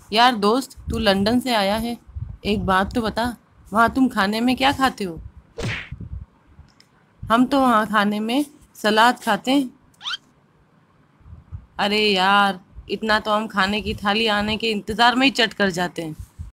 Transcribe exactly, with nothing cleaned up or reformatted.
यार दोस्त, तू लंदन से आया है, एक बात तो बता, वहाँ तुम खाने में क्या खाते हो? हम तो वहाँ खाने में सलाद खाते हैं। अरे यार, इतना तो हम खाने की थाली आने के इंतजार में ही चट कर जाते हैं।